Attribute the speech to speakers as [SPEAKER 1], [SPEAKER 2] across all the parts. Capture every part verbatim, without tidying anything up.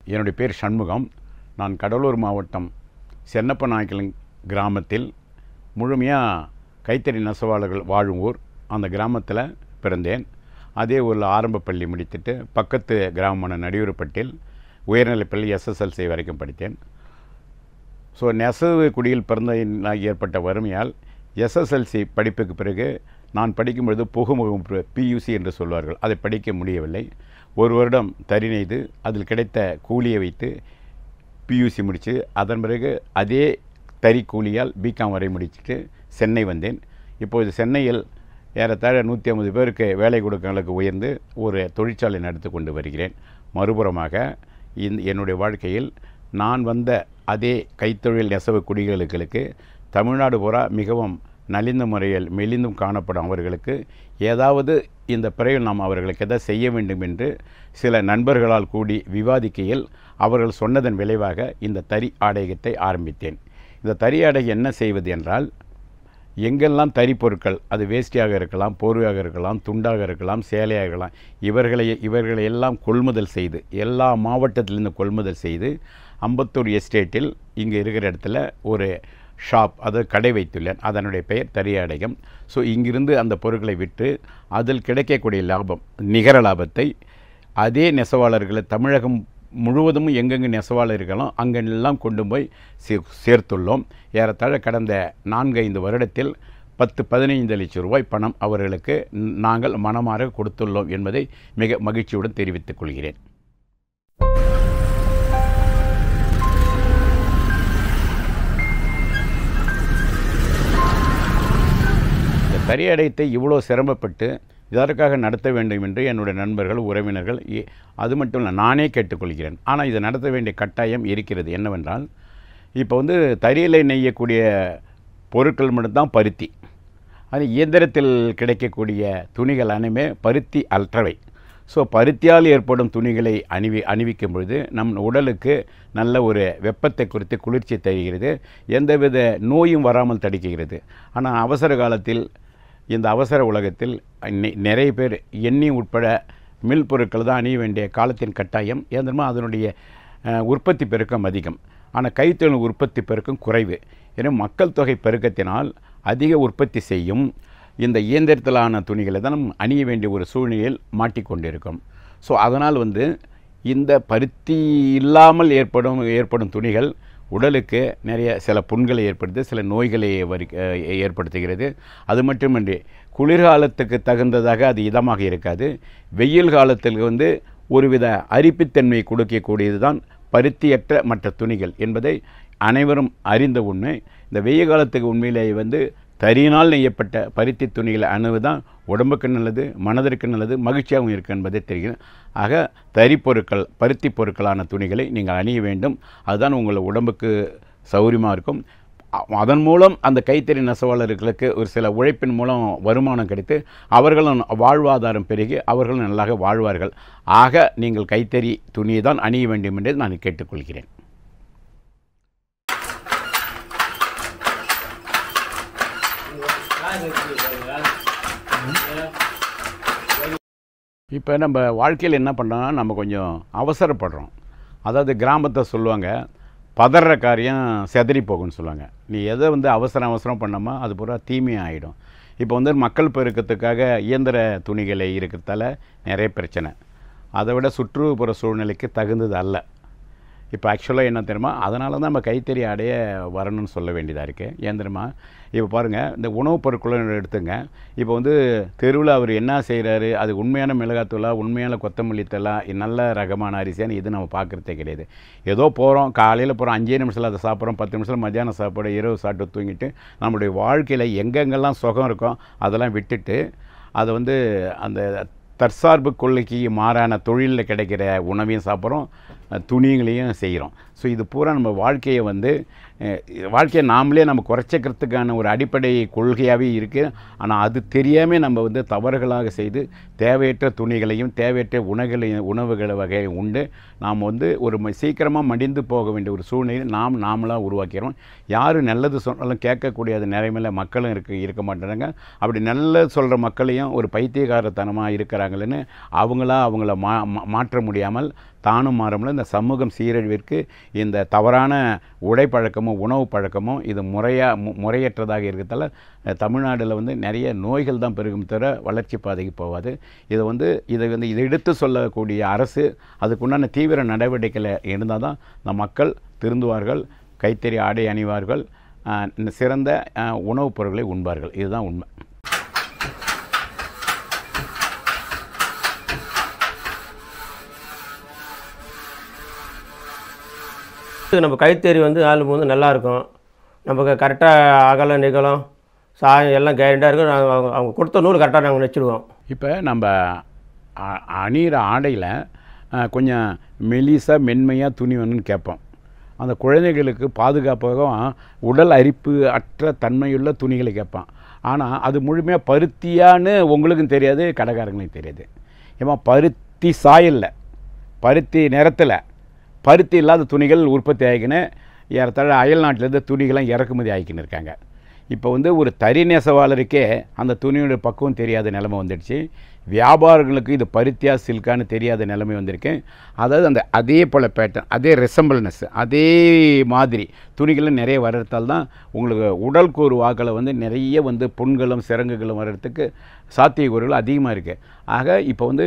[SPEAKER 1] என்னுடைய பேர் சண்முகம். நான் கடலூர் மாவட்டம் சென்னப்பநாயக்கல் கிராமத்தில் முழுமையாக கைத்தறி நெசவாளர்கள் வாழும் ஊர். அந்த கிராமத்தில் பிறந்தேன். அதே ஊரில் ஆரம்ப பள்ளி முடித்துட்டு பக்கத்து கிராமமான நடியூர்பட்டில் உயர்நிலைப்பள்ளி எஸ்எஸ்எல்சி வரைக்கும் படித்தேன். ஸோ நெசவு குடியில் பிறந்த ஏற்பட்ட வறுமையால் எஸ்எஸ்எல்சி படிப்புக்கு பிறகு நான் படிக்கும்பொழுது புகுமுக பியூசி என்று சொல்வார்கள், அதை படிக்க முடியவில்லை. ஒரு வருடம் தறி நெய்து அதில் கிடைத்த கூலியை வைத்து பியூசி முடித்து அதன் பிறகு அதே தறி கூலியால் பிகாம் வரை முடிச்சுட்டு சென்னை வந்தேன். இப்போது சென்னையில் ஏறத்தாழ நூற்றி ஐம்பது பேருக்கு வேலை கொடுக்கங்களுக்கு உயர்ந்து ஒரு தொழிற்சாலை நடத்தி கொண்டு வருகிறேன். மறுபுறமாக இந் என்னுடைய வாழ்க்கையில் நான் வந்த அதே கைத்தொழில் நெசவு குடிகளுக்கு தமிழ்நாடு பூரா மிகவும் நலிந்த முறையில் மெலிந்தும் காணப்படும் அவர்களுக்கு ஏதாவது இந்த பிறகு நாம் அவர்களுக்கு எதாவது செய்ய வேண்டும் என்று சில நண்பர்களால் கூடி விவாதிக்கையில் அவர்கள் சொன்னதன் விளைவாக இந்த தறி ஆடையத்தை ஆரம்பித்தேன். இந்த தறி ஆடை என்ன செய்வது என்றால், எங்கெல்லாம் தறி பொருட்கள், அது வேஷ்டியாக இருக்கலாம், போர்வையாக இருக்கலாம், துண்டாக இருக்கலாம், சேலையாக இருக்கலாம், இவர்களை இவர்களை எல்லாம் கொள்முதல் செய்து எல்லா மாவட்டத்திலிருந்து கொள்முதல் செய்து அம்பத்தூர் எஸ்டேட்டில் இங்கே இருக்கிற இடத்துல ஒரு ஷாப், அதாவது கடை வைத்துள்ளேன். அதனுடைய பெயர் தறி ஆடையம். ஸோ இங்கிருந்து அந்த பொருட்களை விட்டு அதில் கிடைக்கக்கூடிய லாபம், நிகர லாபத்தை அதே நெசவாளர்களை தமிழகம் முழுவதும் எங்கெங்கு நெசவாளர் இருக்கலாம் அங்கெல்லாம் கொண்டு போய் சே சேர்த்துள்ளோம். ஏறத்தாழ கடந்த நான்கு ஐந்து வருடத்தில் பத்து பதினைந்து லட்சம் ரூபாய் பணம் அவர்களுக்கு நாங்கள் மனமாற கொடுத்துள்ளோம் என்பதை மிக மகிழ்ச்சியுடன் தெரிவித்துக் கொள்கிறேன். தறி ஆடையத்தை இவ்வளோ சிரமப்பட்டு இதற்காக நடத்த வேண்டும் என்று என்னுடைய நண்பர்கள், உறவினர்கள், அது மட்டும் இல்லை நானே கேட்டுக்கொள்கிறேன். ஆனால் இதை நடத்த வேண்டிய கட்டாயம் இருக்கிறது. என்னவென்றால், இப்போ வந்து தறியில் நெய்யக்கூடிய பொருட்கள் மட்டும்தான் பருத்தி. அது இயந்திரத்தில் கிடைக்கக்கூடிய துணிகள் அனைமே பருத்தி அற்றவை. ஸோ பருத்தியால் ஏற்படும் துணிகளை அணிவி அணிவிக்கும் பொழுது நம் உடலுக்கு நல்ல ஒரு வெப்பத்தை குறித்து குளிர்ச்சி தருகிறது, எந்தவித நோயும் வராமல் தடுக்கிறது. ஆனால் அவசர காலத்தில், இந்த அவசர உலகத்தில் நிறைய பேர் எண்ணி உட்பட மில் பொருட்கள் தான் அணிய வேண்டிய காலத்தின் கட்டாயம். ஏந்திரமா அதனுடைய உற்பத்தி பெருக்கம் அதிகம், ஆனால் கைத்தொழில் உற்பத்தி பெருக்கம் குறைவு. எனவே மக்கள் தொகை பெருக்கத்தினால் அதிக உற்பத்தி செய்யும் இந்த இயந்திரத்திலான துணிகளை தான் நம்ம அணிய வேண்டிய ஒரு சூழ்நிலையில் மாட்டிக்கொண்டிருக்கும். ஸோ அதனால் வந்து இந்த பருத்தி இல்லாமல் ஏற்படும் ஏற்படும் துணிகள் உடலுக்கு நிறைய சில புண்களை ஏற்படுத்தி சில நோய்களை வரி ஏற்படுத்துகிறது. அது மட்டுமின்றி குளிர்காலத்துக்கு தகுந்ததாக அது இதமாக இருக்காது. வெயில் காலத்தில் வந்து ஒருவித அரிப்புத்தன்மை கொடுக்கக்கூடியது தான் பருத்தியற்ற மற்ற துணிகள் என்பதை அனைவரும் அறிந்த உண்மை. இந்த வெயில் காலத்துக்கு உண்மையிலேயே வந்து தறியினால் நெய்யப்பட்ட பருத்தி துணிகளை அணுவுதான் உடம்புக்கு நல்லது, மனதிற்கு நல்லது, மகிழ்ச்சியாகவும் இருக்குது என்பதை தெரிகிறது. ஆக தறி பொருட்கள், பருத்தி பொருட்களான துணிகளை நீங்கள் அணிய வேண்டும். அதுதான் உங்கள் உடம்புக்கு சௌரியமாக இருக்கும். அதன் மூலம் அந்த கைத்தறி நெசவாளர்களுக்கு ஒரு சில உழைப்பின் மூலம் வருமானம் கிடைத்து அவர்களும் வாழ்வாதாரம் பெருகி அவர்களும் நல்லாக வாழ்வார்கள். ஆக நீங்கள் கைத்தறி துணியை தான் அணிய வேண்டும் என்று நான் கேட்டுக்கொள்கிறேன். இப்போ நம்ம வாழ்க்கையில் என்ன பண்ணோம்னா, நம்ம கொஞ்சம் அவசரப்படுறோம். அதாவது கிராமத்தை சொல்லுவாங்க, பதற காரியம் செதறி போகும்னு சொல்லுவாங்க. நீ எதை வந்து அவசரம் அவசரம் பண்ணோமா அது பூரா தீமையாக ஆகிடும். இப்போ வந்து மக்கள் பெருக்கத்துக்காக இயந்திர துணிகளை இருக்கிறதால நிறைய பிரச்சனை. அதை விட சுற்றுப்புற சூழ்நிலைக்கு தகுந்தது அல்ல. இப்போ ஆக்சுவலாக என்ன தெரியுமா, அதனால தான் நம்ம கைத்தறி ஆடைய வரணும்னு சொல்ல வேண்டியதாக இருக்குது. ஏன் தெரியுமா, இப்போ பாருங்கள், இந்த உணவுப் பொருட்களை எடுத்துங்க. இப்போ வந்து தெருவில் அவர் என்ன செய்கிறாரு, அது உண்மையான மிளகாத்தூளா, உண்மையான கொத்தமல்லி தூளா, நல்ல ரகமான அரிசியான்னு இது நம்ம பார்க்குறதே கிடையாது. ஏதோ போகிறோம், காலையில் போகிறோம், அஞ்சே நிமிஷத்தில் அதை சாப்பிட்றோம், பத்து நிமிஷத்தில் மத்தியானம் சாப்பாடு, இரவு சாப்பிட்டு தூங்கிட்டு நம்மளுடைய வாழ்க்கையில் எங்கெங்கெல்லாம் சுகம் இருக்கோ அதெல்லாம் விட்டுட்டு அதை வந்து அந்த தற்சார்பு கொள்கைக்கு மாறான தொழிலில் கிடைக்கிற உணவையும் சாப்பிட்றோம், துணிகளையும் செய்கிறோம். ஸோ இது பூரா நம்ம வாழ்க்கையை வந்து வாழ்க்கையை நாமளே நம்ம குறைச்சிக்கிறதுக்கான ஒரு அடிப்படை கொள்கையாகவே இருக்குது. ஆனால் அது தெரியாமல் நம்ம வந்து தவறுகளாக செய்து தேவையற்ற துணிகளையும் தேவையற்ற உணவுகளையும் உணவுகளை வகையை உண்டு நாம் வந்து ஒரு சீக்கிரமாக மடிந்து போக வேண்டிய ஒரு சூழ்நிலையை நாம் நாமளாக உருவாக்கிறோம். யார் நல்லது சொன்னாலும் கேட்கக்கூடிய அது நிறைமையில் மக்களும் இருக்க இருக்க மாட்டாங்க. அப்படி நல்லது சொல்கிற மக்களையும் ஒரு பைத்தியகாரத்தனமாக இருக்கிறாங்களேன்னு அவங்களா அவங்கள மா மாற்ற முடியாமல் தானும் மாறமுடியல, இந்த இந்த சமூகம் சீரழிவிற்கு இந்த தவறான உடை பழக்கமும் உணவு பழக்கமும் இது முறையாக மு முறையற்றதாக இருக்கிறதால தமிழ்நாட்டில் வந்து நிறைய நோய்கள் தான் பெருகும் தவிர வளர்ச்சி பாதைக்கு போகாது. இதை வந்து இதை வந்து இதை எடுத்து சொல்லக்கூடிய அரசு அதுக்குண்டான தீவிர நடவடிக்கையில் இருந்தால் தான் இந்த மக்கள் திருந்துவார்கள், கைத்தறி ஆடை அணிவார்கள், சிறந்த உணவுப் பொருட்களை உண்பார்கள். இதுதான் உண்மை.
[SPEAKER 2] நம்ம கைத்தறி வந்து ஆளும் போது நல்லாயிருக்கும். நமக்கு கரெக்டாக அகலம் நிகலம் சாயம் எல்லாம் கேரண்டாக இருக்கும். நாங்கள் அவங்க அவங்க கொடுத்த நூல் கரெக்டாக நாங்கள் நெச்சிடுவோம்.
[SPEAKER 1] இப்போ நம்ம அணிகிற ஆடையில் கொஞ்சம் மெலிசாக மென்மையாக துணி வேணும்னு கேட்போம். அந்த குழந்தைகளுக்கு பாதுகாப்பாகவும் உடல் அரிப்பு அற்ற தன்மையுள்ள துணிகளை கேட்பான். ஆனால் அது முழுமையாக பருத்தியான்னு உங்களுக்கும் தெரியாது, கடைக்காரங்களுக்கும் தெரியாது. ஏமா பருத்தி சாயலில் பருத்தி நிறத்தில் பருத்தி இல்லாத துணிகள் உற்பத்தி ஆகிக்கின்னு ஏறத்தாழ அயல் நாட்டிலேருந்து துணிகள்லாம் இறக்குமதி ஆகிக்கின்னு இருக்காங்க. இப்போ வந்து ஒரு தறி நெசவாளருக்கே அந்த துணியோட பக்குவம் தெரியாத நிலைமை வந்துடுச்சு. வியாபாரிகளுக்கு இது பருத்தியா சில்கான்னு தெரியாத நிலைமை வந்திருக்கு. அதாவது அந்த அதே போல் பேட்டர்ன், அதே ரெசம்பிள்னஸ், அதே மாதிரி துணிகளும் நிறைய வர்றதால் தான் உங்களுக்கு உடல் கூறு வாக்களை வந்து நிறைய வந்து புண்களும் சிரங்குகளும் வர்றதுக்கு சாத்தியக்கூறுகள் அதிகமாக இருக்குது. ஆக இப்போ வந்து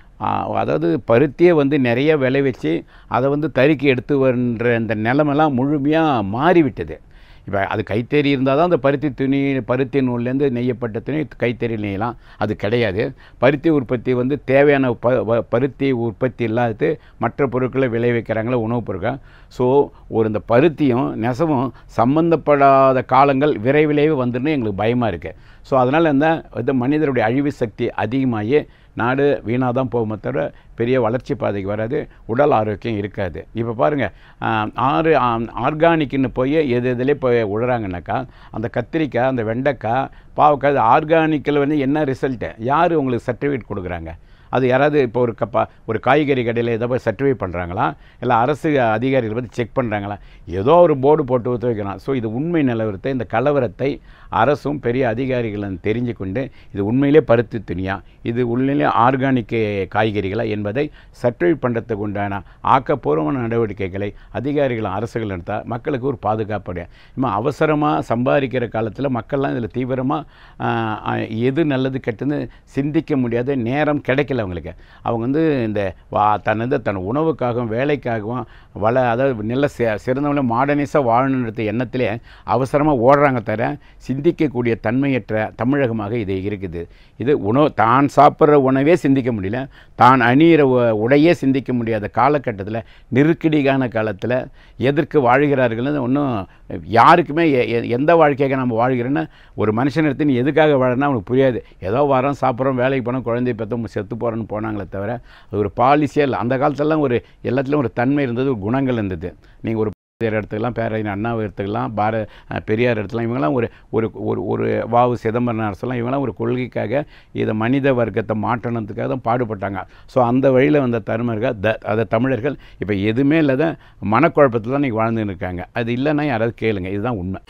[SPEAKER 1] அதாவது பருத்தியை வந்து நிறைய விளை வச்சு அதை வந்து தறிக்கு எடுத்து வருன்ற அந்த நிலைமெல்லாம் முழுமையாக மாறிவிட்டது. இப்போ அது கைத்தறி இருந்தால் தான் அந்த பருத்தி துணி பருத்தி நூல்லேருந்து நெய்யப்பட்ட துணி கைத்தறி நெய்யலாம். அது கிடையாது. பருத்தி உற்பத்தி வந்து தேவையான ப பருத்தி உற்பத்தி இல்லாதது மற்ற பொருட்களை விளைவிக்கிறாங்களே உணவுப் பொருட்கள். ஸோ ஒரு இந்த பருத்தியும் நெசவும் சம்மந்தப்படாத காலங்கள் விரைவிலேயே வந்துன்னு எங்களுக்கு பயமாக இருக்குது. ஸோ அதனால் இந்த இது மனிதருடைய அழிவு சக்தி அதிகமாகி நாடு வீணாக தான் போகுமே தவிர பெரிய வளர்ச்சி பாதைக்கு வராது, உடல் ஆரோக்கியம் இருக்காது. இப்போ பாருங்கள், ஆறு ஆர்கானிக்னு போய் எது எதுலேயே போய் விழுறாங்கனாக்கா அந்த கத்திரிக்காய், அந்த வெண்டைக்காய், பாவக்காய், அது ஆர்கானிக்கில் வந்து என்ன ரிசல்ட்டு, யார் உங்களுக்கு சர்டிஃபிகேட் கொடுக்குறாங்க? அது யாராவது இப்போ ஒரு கப்பா ஒரு காய்கறி கடையில் ஏதோ போய் சர்டிஃபை பண்ணுறாங்களா, இல்லை அரசு அதிகாரிகள் வந்து செக் பண்ணுறாங்களா? ஏதோ ஒரு போர்டு போட்டு ஊற்ற வைக்கிறான். ஸோ இது உண்மை நிலவரத்தை, இந்த கலவரத்தை அரசும் பெரிய அதிகாரிகளும் தெரிஞ்சு கொண்டு இது உண்மையிலே பருத்தி துணியா, இது உண்மையிலே ஆர்கானிக் காய்கறிகளா என்பதை சர்டிஃபை பண்ணுறதுக்கு உண்டான ஆக்கப்பூர்வமான நடவடிக்கைகளை அதிகாரிகளும் அரசுகள் எடுத்தால் மக்களுக்கு ஒரு பாதுகாப்பு. இப்போ அவசரமாக சம்பாதிக்கிற காலத்தில் மக்கள்லாம் இதில் தீவிரமாக எது நல்லது கெட்டதுன்னு சிந்திக்க முடியாத நேரம் கிடைக்கல அவங்களுக்கு. அவங்க வந்து இந்த வா தனது தன் உணவுக்காகவும் வேலைக்காகவும் வள அதாவது நல்ல சிறந்தவங்கள மாடர்னைஸாக வாழணுன்ற எண்ணத்திலே அவசரமாக ஓடுறாங்க தவிர சிந்திக்கக்கூடிய தன்மையற்ற தமிழகமாக இது இருக்குது. இது உணவு தான் சாப்பிட்ற உணவே சிந்திக்க முடியல, தான் அணிகிற உடையே சிந்திக்க முடியாத காலகட்டத்தில், நெருக்கடிக்கான காலத்தில் எதற்கு வாழ்கிறார்கள்னு ஒன்றும் யாருக்குமே எந்த வாழ்க்கையாக நம்ம வாழ்கிறோன்னா ஒரு மனுஷன் எடுத்து எதுக்காக வாழனா அவனுக்கு புரியாது. ஏதோ வரோம், சாப்பிட்றோம், வேலைக்கு போனோம், குழந்தை பெற்றோம், செத்து போகிறோன்னு போனாங்களே தவிர அது ஒரு பாலிசியாக இல்லை. அந்த காலத்திலலாம் ஒரு எல்லாத்துலேயும் ஒரு தன்மை இருந்தது, ஒரு குணங்கள் இருந்தது. நீங்கள் ஒரு எடுத்துக்கலாம், பேரறிஞர் அண்ணாவை எடுத்துக்கலாம், பார பெரியார் எடுத்துக்கலாம். இவங்கெல்லாம் ஒரு ஒரு ஒரு ஒரு வாவு சிதம்பரம் அரசெல்லாம் இவங்கெல்லாம் ஒரு கொள்கைக்காக இதை மனித வர்க்கத்தை மாற்றணுன்றதுக்காக தான் பாடுபட்டாங்க. ஸோ அந்த வழியில் வந்த தருமர்கள் த அதை தமிழர்கள் இப்போ எதுவுமே இல்லாத மனக்குழப்பத்தில் தான் இன்றைக்கி வாழ்ந்துன்னு இருக்காங்க. அது இல்லைன்னா யாராவது கேளுங்க, இதுதான் உண்மை.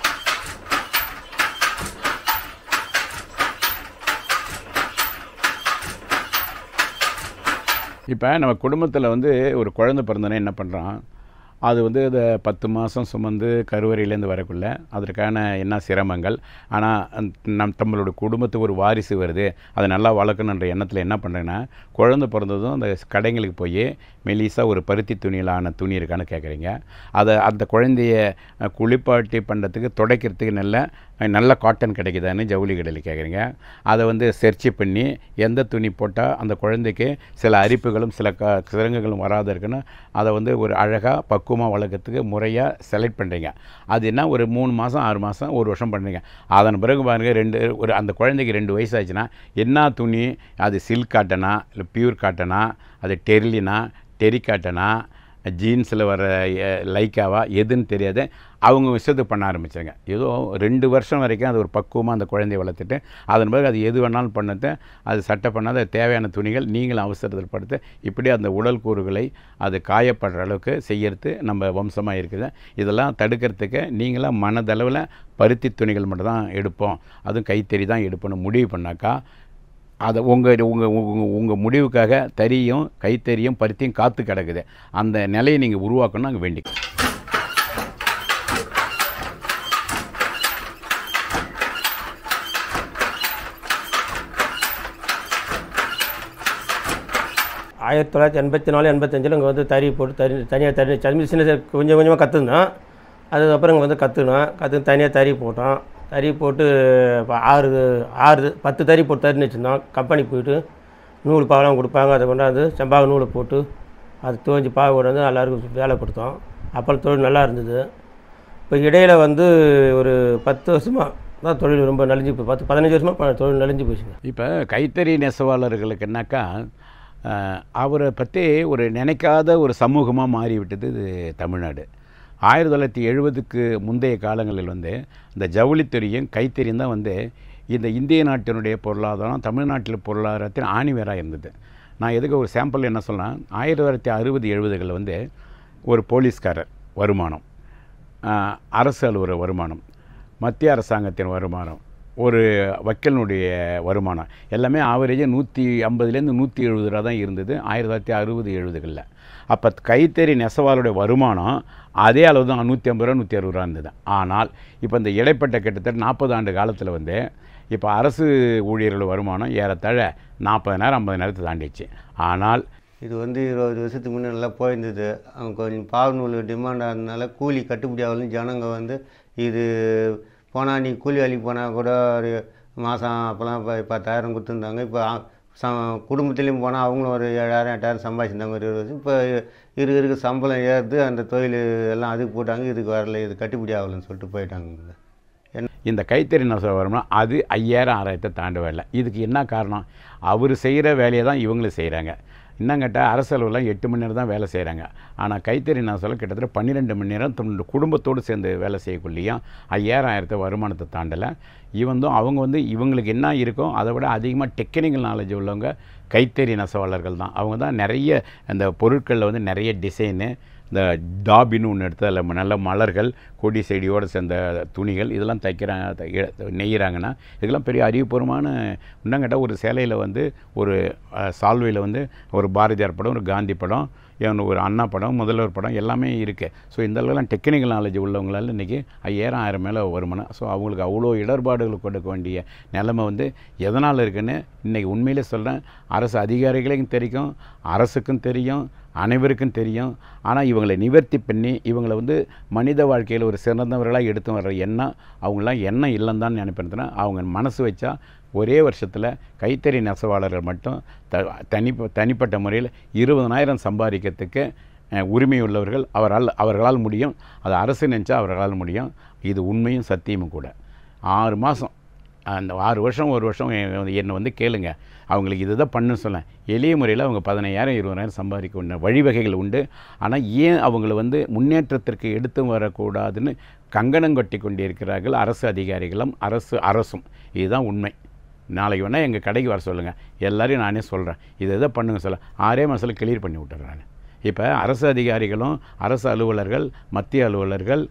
[SPEAKER 1] இப்போ நம்ம குடும்பத்தில் வந்து ஒரு குழந்தை பிறந்தோன்னே என்ன பண்ணுறான், அது வந்து அதை பத்து மாதம் சுமந்து கருவறையிலேருந்து வரக்குள்ள அதற்கான என்ன சிரமங்கள். ஆனால் நம் நம்மளோட குடும்பத்துக்கு ஒரு வாரிசு வருது, அதை நல்லா வளர்க்கணுன்ற எண்ணத்தில் என்ன பண்ணுறேன்னா, குழந்தை பிறந்ததும் அந்த கடைங்களுக்கு போய் மெலிசாக ஒரு பருத்தி துணியிலான துணி இருக்கான்னு கேட்குறீங்க. அதை அந்த குழந்தைய குளிப்பாட்டி பண்ணுறதுக்கு துடைக்கிறதுக்கு நல்ல நல்ல காட்டன் கிடைக்குதான்னு ஜவுளி கடையில் கேட்குறீங்க. அதை வந்து செர்ச் பண்ணி எந்த துணி போட்டால் அந்த குழந்தைக்கு சில அரிப்புகளும் சில க சிரங்குகளும் வராத இருக்குன்னு அதை வந்து ஒரு அழகாக பக்குவமாக வளர்க்குறதுக்கு முறையாக செலக்ட் பண்ணுறீங்க. அது என்ன ஒரு மூணு மாதம் ஆறு மாதம் ஒரு வருஷம் பண்ணுறீங்க. அதன் பிறகு பாருங்கள், ரெண்டு ஒரு அந்த குழந்தைக்கு ரெண்டு வயசு ஆச்சுன்னா என்ன துணி, அது சில்க் காட்டனா இல்லை பியூர் காட்டனா, அது டெர்லினா டெரி காட்டனா ஜீன்ஸில் வர லைக்காவா எதுன்னு தெரியாது, அவங்க விஷயத்துக்கு பண்ண ஆரம்பித்தாங்க. ஏதோ ரெண்டு வருஷம் வரைக்கும் அது ஒரு பக்குவமாக அந்த குழந்தைய வளர்த்துட்டு அதன் பிறகு அது எது வேணாலும் பண்ணது, அது சட்டை பண்ணாத தேவையான துணிகள் நீங்களும் அவசரத்தில் படுத்து இப்படி அந்த உடல் கூறுகளை அது காயப்படுற அளவுக்கு செய்யறது நம்ம வம்சமாக இருக்குது. இதெல்லாம் தடுக்கிறதுக்கு நீங்களாம் மனதளவில் பருத்தி துணிகள் மட்டும் தான் எடுப்போம், அதுவும் கைத்தறி தான் எடுப்போம்னு முடிவு பண்ணாக்கா அதை உங்கள் உங்கள் உங்கள் உங்கள் முடிவுக்காக தறியும் கைத்தறியும் பருத்தியும் காத்து கிடக்குது. அந்த நிலையை நீங்கள் உருவாக்கணும் நாங்கள் வேண்டி.
[SPEAKER 2] ஆயிரத்தி தொள்ளாயிரத்தி எண்பத்தி நாலு எண்பத்தஞ்சில் இங்கே வந்து தறி போட்டு தறி தனியாக தறி சின்ன சின்ன கொஞ்சம் கொஞ்சமாக கற்றுருந்தோம். அதுக்கப்புறம் இங்கே வந்து கற்றுனோம். கற்று தனியாக தறி போட்டோம். தறி போட்டு இப்போ ஆறு ஆறு பத்து தறி போட்டு தறின்னு வச்சுருந்தோம். கம்பெனிக்கு போயிட்டு நூல் பாகலாம் கொடுப்பாங்க. அதை கொண்டாந்து செம்பாக நூலை போட்டு அது துவஞ்சி பாக கொண்டாந்து எல்லாருக்கும் வேலை கொடுத்தோம். அப்புறம் தொழில் நல்லா இருந்தது. இப்போ இடையில் வந்து ஒரு பத்து வருஷமாக தான் தொழில் ரொம்ப நலிஞ்சு போய் பத்து பதினஞ்சு வருஷமாக தொழில் நலிஞ்சு போச்சுங்க.
[SPEAKER 1] இப்போ கைத்தறி நெசவாளர்களுக்கு என்னாக்கா அவரை பற்றி ஒரு நினைக்காத ஒரு சமூகமாக மாறிவிட்டது இது தமிழ்நாடு. ஆயிரத்தி தொள்ளாயிரத்தி எழுபதுக்கு முந்தைய காலங்களில் வந்து இந்த ஜவுளித்துறையும் கைத்தறியும் தான் வந்து இந்த இந்திய நாட்டினுடைய பொருளாதாரம் தமிழ்நாட்டில் பொருளாதாரத்தின் ஆணிவேராக இருந்தது. நான் எதுக்கு ஒரு சாம்பிள் என்ன சொல்லலாம், ஆயிரத்தி தொள்ளாயிரத்தி அறுபது எழுபதுகளில் வந்து ஒரு போலீஸ்காரர் வருமானம், அரசு அலுவலர் வருமானம், மத்திய அரசாங்கத்தின் வருமானம், ஒரு வக்கீலினுடைய வருமானம் எல்லாமே ஆவரேஜாக நூற்றி ஐம்பதுலேருந்து நூற்றி எழுபது ரூபா தான் இருந்தது ஆயிரத்தி தொள்ளாயிரத்தி அறுபது எழுபதுகளில். அப்போ கைத்தறி நெசவாளுடைய வருமானம் அதே அளவு தான் நூற்றி ஐம்பது ரூபா நூற்றி அறுபது ரூபா இருந்தது. ஆனால் இப்போ இந்த இடைப்பட்ட கிட்டத்தட்ட நாற்பது ஆண்டு காலத்தில் வந்து இப்போ அரசு ஊழியர்கள் வருமானம் ஏறத்தாழ நாற்பதாயிரம் ஐம்பதாயிரத்தை தாண்டிச்சு. ஆனால்
[SPEAKER 3] இது வந்து இருபது வருஷத்துக்கு முன்னே நல்லா போயிருந்தது. அவங்க கொஞ்சம் பாவு நூல் டிமாண்டாக இருந்தனால கூலி கட்டுப்படி ஆகலன்னு ஜனங்க வந்து இது போனால் நீ கூலி வேலைக்கு போனால் கூட ஒரு மாதம் அப்போலாம் ப பத்தாயிரம் கொடுத்துருந்தாங்க. இப்போ ச குடும்பத்துலேயும் போனால் அவங்களும் ஒரு ஏழாயிரம் எட்டாயிரம் சம்பாதிச்சிருந்தாங்க ஒரு இருபது வருஷம். இப்போ இரு இருக்க சம்பளம் ஏறுது, அந்த தொழில் எல்லாம் அதுக்கு போட்டாங்க, இதுக்கு வரல, இது கட்டுப்படி ஆகலன்னு சொல்லிட்டு போயிட்டாங்க.
[SPEAKER 1] இந்த கைத்தறி நெசவு வருமானம் அது ஐயாயிரம் ஆறாயிரத்தை தாண்டவே இல்லை. இதுக்கு என்ன காரணம், அவர் செய்கிற வேலையை தான் இவங்களும் செய்கிறாங்க. இன்னும் கேட்டால் அரசு அலுவலாம் எட்டு மணி நேரம் தான் வேலை செய்கிறாங்க. ஆனால் கைத்தறி நெசவில் கிட்டத்தட்ட பன்னிரெண்டு மணி நேரம் தன்னோட குடும்பத்தோடு சேர்ந்து வேலை செய்யக்குள்ளேயும் ஐயாயிரம் ஆயிரத்தை வருமானத்தை தாண்டலை. இவந்தும் அவங்க வந்து இவங்களுக்கு என்ன இருக்கோ அதை விட அதிகமாக டெக்னிக்கல் நாலேஜ் உள்ளவங்க கைத்தறி நெசவாளர்கள் தான். அவங்க தான் நிறைய அந்த பொருட்களில் வந்து நிறைய டிசைனு, இந்த டாபின்னு ஒன்று எடுத்து அதில் நல்ல மலர்கள் கொடி செடியோடு சேர்ந்த துணிகள் இதெல்லாம் தைக்கிறாங்க, நெய்கிறாங்கன்னா இதெல்லாம் பெரிய அறிவுபூர்வமான. இன்னும் கேட்டால் ஒரு சேலையில் வந்து ஒரு சால்வையில் வந்து ஒரு பாரதியார் படம், ஒரு காந்தி படம், ஒரு அண்ணா படம், முதல்வர் படம் எல்லாமே இருக்குது. ஸோ இந்த அளவுலாம் டெக்னிக்கல் நாலேஜ் உள்ளவங்களால் இன்றைக்கி ஐயாயிரம் ஆயிரம் மேலே வருமானம். ஸோ அவங்களுக்கு அவ்வளோ இடர்பாடுகள் கொடுக்க வேண்டிய நிலைமை வந்து எதனால் இருக்குன்னு இன்றைக்கி உண்மையிலே சொல்கிறேன். அரசு அதிகாரிகளுக்கும் தெரியும், அரசுக்கும் தெரியும், அனைவருக்கும் தெரியும். ஆனால் இவங்களை நிவர்த்தி பண்ணி இவங்களை வந்து மனித வாழ்க்கையில் ஒரு சிறந்தவர்களாக எடுத்து வர்ற எண்ணம் அவங்களாம் எண்ணம் இல்லைன்னு தான் நினைப்பேன். அவங்க மனசு வச்சா ஒரே வருஷத்தில் கைத்தறி நெசவாளர்கள் மட்டும் த தனி தனிப்பட்ட முறையில் இருபதனாயிரம் சம்பாதிக்கிறதுக்கு உரிமை உள்ளவர்கள் அவரால் அவர்களால் முடியும். அது அரசு நினச்சா அவர்களால் முடியும். இது உண்மையும் சத்தியமும் கூட. ஆறு மாதம் அந்த ஆறு வருஷம் ஒரு வருஷம் என்னை வந்து கேளுங்க, அவங்களுக்கு இது தான் பண்ணு சொல்ல எளிய முறையில் அவங்க பதினையாயிரம் இருபதாயிரம் சம்பாதிக்க உண்டு வழிவகைகள் உண்டு. ஆனால் ஏன் அவங்கள வந்து முன்னேற்றத்திற்கு எடுத்து வரக்கூடாதுன்னு கங்கணம் கொட்டி கொண்டிருக்கிறார்கள் அரசு அதிகாரிகளும் அரசு அரசும். இதுதான் உண்மை. நாளைக்கு வேணால் எங்கள் கடைக்கு வர சொல்லுங்கள், எல்லோரையும் நானே சொல்கிறேன், இது எதை பண்ணுங்க சொல்ல ஆறே மாதத்தில் கிளியர் பண்ணி விட்டுறேன். இப்போ அரசு அதிகாரிகளும் அரசு அலுவலர்கள் மத்திய அலுவலர்கள்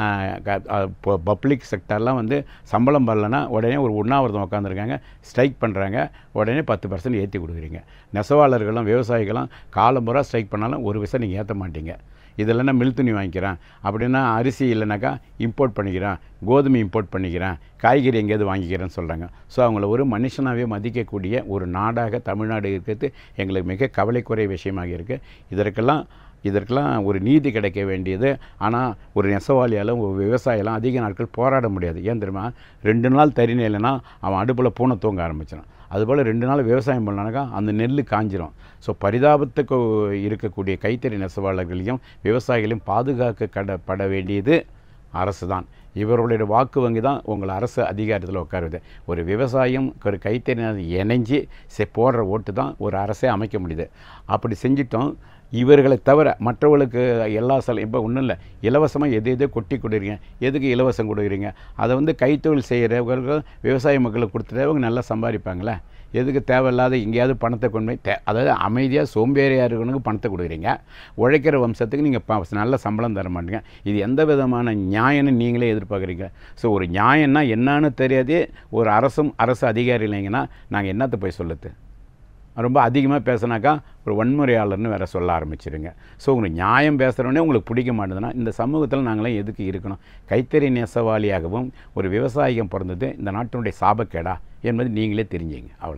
[SPEAKER 1] பப்ளிக் செக்டர்லாம் வந்து சம்பளம் வரலன்னா உடனே ஒரு உண்ணாவிரதம் உட்காந்துருக்காங்க, ஸ்ட்ரைக் பண்ணுறாங்க, உடனே பத்து பர்சன்ட் ஏற்றி கொடுக்குறீங்க. நெசவாளர்களும் விவசாயிகளும் காலம்புறா ஸ்ட்ரைக் பண்ணாலும் ஒரு விஷயம் நீங்கள் ஏற்ற மாட்டீங்க. இதெல்லாம் மில் துணி வாங்கிக்கிறேன் அப்படின்னா அரிசி இல்லைனாக்கா இம்போர்ட் பண்ணிக்கிறேன், கோதுமை இம்போர்ட் பண்ணிக்கிறேன், காய்கறி எங்கேயாவது வாங்கிக்கிறேன்னு சொல்கிறாங்க. ஸோ அவங்கள ஒரு மனுஷனாகவே மதிக்கக்கூடிய ஒரு நாடாக தமிழ்நாடு இருக்கிறது எங்களுக்கு மிக கவலைக்குரிய விஷயமாக இருக்குது. இதற்கெல்லாம் இதற்கெல்லாம் ஒரு நீதி கிடைக்க வேண்டியது. ஆனால் ஒரு நெசவாளியாலும் ஒரு விவசாயியெல்லாம் அதிக நாட்கள் போராட முடியாது. ஏன் தெரியுமா, ரெண்டு நாள் தறி நெல்லைன்னா அவன் அடுப்பில் பூனை தூங்க ஆரம்பிச்சிடான். அதுபோல் ரெண்டு நாள் விவசாயம் பண்ணானாக்கா அந்த நெல் காஞ்சிரும். ஸோ பரிதாபத்துக்கு இருக்கக்கூடிய கைத்தறி நெசவாளர்களையும் விவசாயிகளையும் பாதுகாக்க கடப்பட வேண்டியது அரசு தான். இவர்களுடைய வாக்கு வங்கி தான் உங்களை அரசு அதிகாரத்தில் உட்காருது. ஒரு விவசாயம் ஒரு கைத்தறி இணைஞ்சி செ போடுற ஓட்டு தான் ஒரு அரசே அமைக்க முடியுது. அப்படி செஞ்சிட்டோம். இவர்களை தவிர மற்றவர்களுக்கு எல்லா சல இப்போ ஒன்றும் இல்லை, இலவசமாக எது எதோ கொட்டி கொடுக்குறீங்க, எதுக்கு இலவசம் கொடுக்குறீங்க? அதை வந்து கைத்தொழில் செய்கிறவர்கள் விவசாய மக்களுக்கு கொடுத்துட்டு அவங்க நல்லா சம்பாதிப்பாங்களே. எதுக்கு தேவையில்லாத எங்கேயாவது பணத்தை கொண்டு போய் தே அதாவது அமைதியாக சோம்பேறியாக இருக்கணுக்கு பணத்தை கொடுக்குறீங்க, உழைக்கிற வம்சத்துக்கு நீங்கள் ப நல்ல சம்பளம் தர மாட்டீங்க. இது எந்த விதமான நியாயம்னு நீங்களே எதிர்பார்க்குறீங்க? ஸோ ஒரு நியாயம்னா என்னான்னு தெரியாதே ஒரு அரசும் அரசு அதிகாரி இல்லைங்கன்னா நாங்கள் என்னத்தை போய் சொல்லுது? ரொம்ப அதிகமாக பேசினாக்கா ஒரு வன்முறையாளர்னு வேறு சொல்ல ஆரம்பிச்சிருங்க. ஸோ உங்களுக்கு நியாயம் பேசுகிறோன்னே உங்களுக்கு பிடிக்க மாட்டேதுன்னா இந்த சமூகத்தில் நாங்களாம் எதுக்கு இருக்கணும்? கைத்தறி நெசவாளியாகவும் ஒரு விவசாயிகம் பிறந்தது இந்த நாட்டினுடைய சாபக்கேடா என்பது நீங்களே தெரிஞ்சுங்க. அவ்வளோ.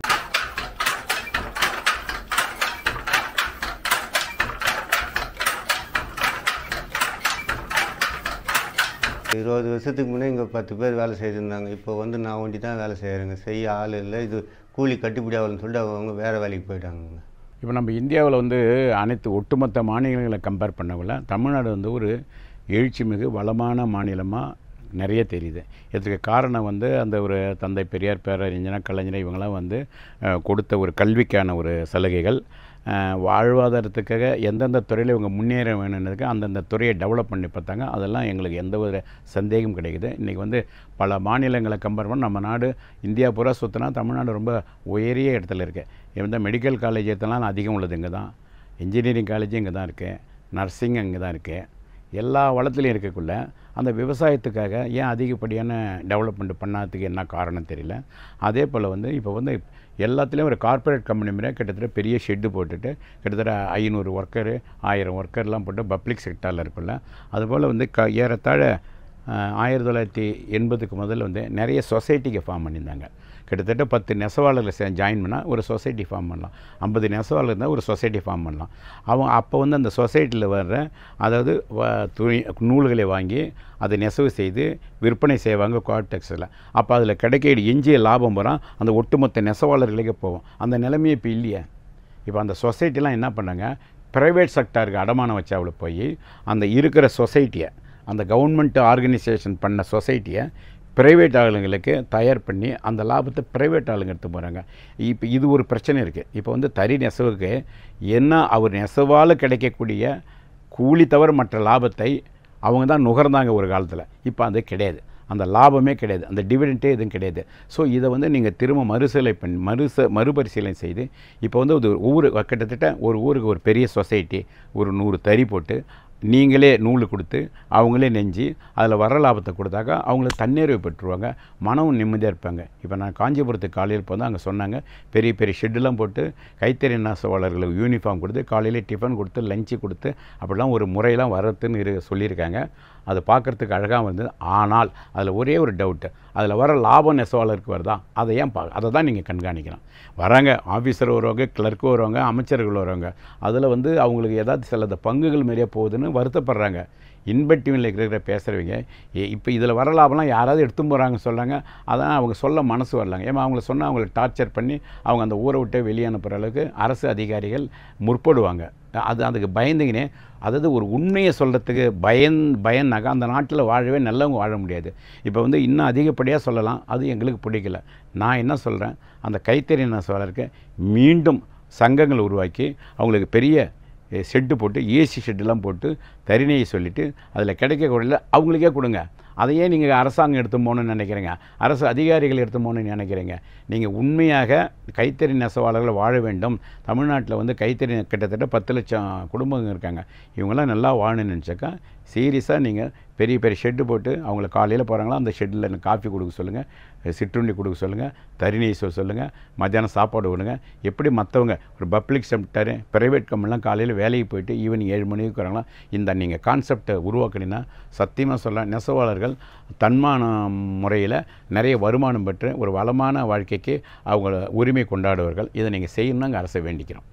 [SPEAKER 3] இருபது வருஷத்துக்கு முன்னே இங்கே பத்து பேர் வேலை செய்திருந்தாங்க. இப்போ வந்து நான் ஒண்டி தான் வேலை செய்கிறேங்க. செய்ய ஆள் இல்லை. இது கூலி கட்டுப்படி ஆகலன்னு சொல்லிட்டு அவங்க வேறு வேலைக்கு போயிட்டாங்க.
[SPEAKER 1] இப்போ நம்ம இந்தியாவில் வந்து அனைத்து ஒட்டுமொத்த மாநிலங்களை கம்பேர் பண்ணக்குள்ள தமிழ்நாடு வந்து ஒரு எழுச்சிமிகு வளமான மாநிலமாக நிறைய தெரியுது. இதுக்கு காரணம் வந்து அந்த ஒரு தந்தை பெரியார், பேரறிஞர், கலைஞர் இவங்களாம் வந்து கொடுத்த ஒரு கல்விக்கான ஒரு சலுகைகள், வாழ்வாதாரத்துக்காக எந்தெந்த துறையில் இவங்க முன்னேற வேணுன்றதுக்கு அந்தந்த துறையை டெவலப் பண்ணி பார்த்தாங்க. அதெல்லாம் எங்களுக்கு எந்த ஒரு சந்தேகம் கிடைக்குது. இன்றைக்கி வந்து பல மாநிலங்களை கம்பேர் பண்ண நம்ம நாடு இந்தியா பூரா சுற்றினா தமிழ்நாடு ரொம்ப உயரிய இடத்துல இருக்குது. இந்த மெடிக்கல் காலேஜ் எடுத்தலாம் அதிகம் உள்ளது இங்கே தான், இன்ஜினியரிங் காலேஜும் இங்கே தான் இருக்குது, நர்சிங் இங்கே தான் இருக்குது. எல்லா வளத்துலையும் இருக்கக்குள்ள அந்த விவசாயத்துக்காக ஏன் அதிகப்படியான டெவலப்மெண்ட் பண்ணாததுக்கு என்ன காரணம் தெரியல. அதே போல் வந்து இப்போ வந்து எல்லாத்துலேயும் ஒரு கார்ப்பரேட் கம்பெனி மாதிரி கிட்டத்தட்ட பெரிய ஷெட்டு போட்டுட்டு கிட்டத்தட்ட ஐநூறு ஒர்க்கரு ஆயிரம் ஒர்க்கர்லாம் போட்டு பப்ளிக் செக்டாரில் இருக்குல்ல. அதுபோல் வந்து க ஏறத்தாழ ஆயிரத்தி தொள்ளாயிரத்தி எண்பதுக்கு முதல்ல வந்து நிறைய சொசைட்டிக்கு ஃபார்ம் பண்ணியிருந்தாங்க. கிட்டத்தட்ட பத்து நெசவாளர்கள் சே ஜாயின் பண்ணால் ஒரு சொசைட்டி ஃபார்ம் பண்ணலாம். ஐம்பது நெசவாளர் இருந்தால் ஒரு சொசைட்டி ஃபார்ம் பண்ணலாம். அவங்க அப்போ வந்து அந்த சொசைட்டியில் வர்ற அதாவது துணி நூல்களை வாங்கி அதை நெசவு செய்து விற்பனை செய்வாங்க குவார்டெக்ஸில். அப்போ அதில் கிடைக்க எஞ்சிய லாபம் பூரா அந்த ஒட்டுமொத்த நெசவாளர்களுக்கே போகும். அந்த நிலைமையை இப்போ இல்லையே. இப்போ அந்த சொசைட்டிலாம் என்ன பண்ணாங்க, ப்ரைவேட் செக்டாருக்கு அடமானம் வச்சு அவளை போய் அந்த இருக்கிற சொசைட்டியை, அந்த கவர்மெண்ட் ஆர்கனைசேஷன் பண்ண சொசைட்டியை ப்ரைவேட் ஆளுங்களுக்கு தயார் பண்ணி அந்த லாபத்தை ப்ரைவேட் ஆளுங்க எடுத்து போகிறாங்க. இப்போ இது ஒரு பிரச்சனை இருக்குது. இப்போ வந்து தறி நெசவுக்கு என்ன அவர் நெசவால் கிடைக்கக்கூடிய கூலி தவிர மற்ற லாபத்தை அவங்க தான் நுகர்ந்தாங்க ஒரு காலத்தில். இப்போ அது கிடையாது, அந்த லாபமே கிடையாது, அந்த டிவிடெண்ட்டே எதுவும் கிடையாது. ஸோ இதை வந்து நீங்கள் திரும்ப மறுசீலை பண்ணி மறுச மறுபரிசீலனை செய்து இப்போ வந்து ஒரு ஊர் கிட்டத்தட்ட ஒரு ஊருக்கு ஒரு பெரிய சொசைட்டி ஒரு நூறு தறி போட்டு நீங்களே நூல் கொடுத்து அவங்களே நெஞ்சு அதில் வர லாபத்தை கொடுத்தாக்கா அவங்களுக்கு தன்னிறைவு பெற்றுருவாங்க, மனமும் நிம்மதியாக இருப்பாங்க. இப்போ நான் காஞ்சிபுரத்துக்கு காலையில் போனால் அங்கே சொன்னாங்க பெரிய பெரிய ஷெட்டெலாம் போட்டு கைத்தறி நெசவாளர்களுக்கு யூனிஃபார்ம் கொடுத்து காலையிலே டிஃபன் கொடுத்து லஞ்சு கொடுத்து அப்படிலாம் ஒரு முறையெல்லாம் வரத்துன்னு இரு சொல்லியிருக்காங்க. அது பார்க்குறதுக்கு அழகாக வந்தது. ஆனால் அதில் ஒரே ஒரு டவுட்டு, அதில் வர லாபம் நெசவாளருக்கு வருதா, அதை ஏன் பா அதை தான் நீங்கள் கண்காணிக்கணும். வராங்க ஆஃபீஸர் வருவாங்க, கிளர்க்கு வருவாங்க, அமைச்சர்கள் வருவாங்க, அதில் வந்து அவங்களுக்கு ஏதாவது சில பங்குகள் மாரியே போகுதுன்னு வருத்தப்படுறாங்க. இன்பட்டிவில் இருக்கிற பேசுகிறவங்க இப்போ இதில் வர லாபம்லாம் யாராவது எடுத்து போகிறாங்க சொல்கிறாங்க. அதான் அவங்க சொல்ல மனசு வரலாங்க. ஏன்னா அவங்கள சொன்னால் அவங்களை டார்ச்சர் பண்ணி அவங்க அந்த ஊரை விட்டு வெளியே அனுப்புகிற அளவுக்கு அரசு அதிகாரிகள் முற்படுவாங்க. அது அதுக்கு பயந்துங்கனே, அதாவது ஒரு உண்மையை சொல்கிறதுக்கு பயன் பயன்னாக்கா அந்த நாட்டில் வாழவே நல்லவங்க வாழ முடியாது. இப்போ வந்து இன்னும் அதிகப்படியாக சொல்லலாம், அது எங்களுக்கு பிடிக்கல. நான் என்ன சொல்கிறேன், அந்த கைத்தறி நெசவாளருக்கு மீண்டும் சங்கங்கள் உருவாக்கி அவங்களுக்கு பெரிய ஷெட்டு போட்டு ஏசி ஷெட்டுலாம் போட்டு தறிநெய்யை சொல்லிவிட்டு அதில் கிடைக்கக்கூடிய அவங்களுக்கே கொடுங்க. அதையே நீங்கள் அரசாங்கம் எடுத்து போகணுன்னு நினைக்கிறீங்க, அரசு அதிகாரிகள் எடுத்து போகணுன்னு நினைக்கிறீங்க. நீங்கள் உண்மையாக கைத்தறி நெசவாளர்கள் வாழ வேண்டும். தமிழ்நாட்டில் வந்து கைத்தறி கிட்டத்தட்ட பத்து லட்சம் குடும்பங்கள் இருக்காங்க. இவங்கெல்லாம் நல்லா வாழணும்னு நினச்சாக்கா சீரியஸாக நீங்கள் பெரிய பெரிய ஷெட்டு போட்டு அவங்கள காலையில் போகிறாங்களா அந்த ஷெட்டில் எனக்கு காஃபி கொடுக்க சொல்லுங்கள், சிற்றுண்டி கொடுக்க சொல்லுங்கள், தறிநெய் சொல்ல சொல்லுங்கள், மத்தியானம் சாப்பாடு விடுங்க. எப்படி மற்றவங்க ஒரு பப்ளிக் செக்டரு ப்ரைவேட் கம்பெனிலாம் காலையில் வேலைக்கு போயிட்டு ஈவினிங் ஏழு மணிக்கு வராங்களா, இந்த நீங்கள் கான்செப்டை உருவாக்கினீங்கன்னா சத்தியமாக சொல்ல நெசவாளர்கள் தன்மான முறையில் நிறைய வருமானம் பெற்று ஒரு வளமான வாழ்க்கைக்கு அவங்க உரிமை கொண்டாடுவார்கள். இதை நீங்கள் செய்யணும்னு அரசை வேண்டிக்கிறோம்.